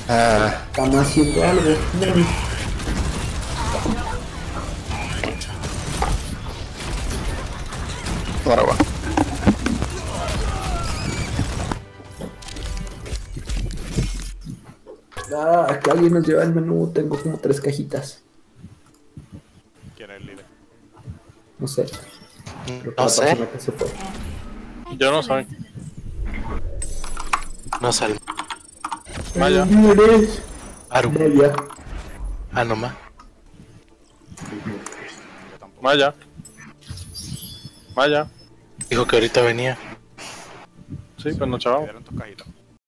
Ah, Estamos haciendo algo. Dale. ahora va. Ah, que alguien nos lleva el menú. Tengo como 3 cajitas. ¿Quién es el líder? No sé. Creo que No la sé, persona que se fue. Yo no soy. no sé. Maya. Líderes. Aru. Maya. Ah, no más. Maya. Maya. Dijo que ahorita venía. Sí, pues no, chaval. Quedaron tus cajitas.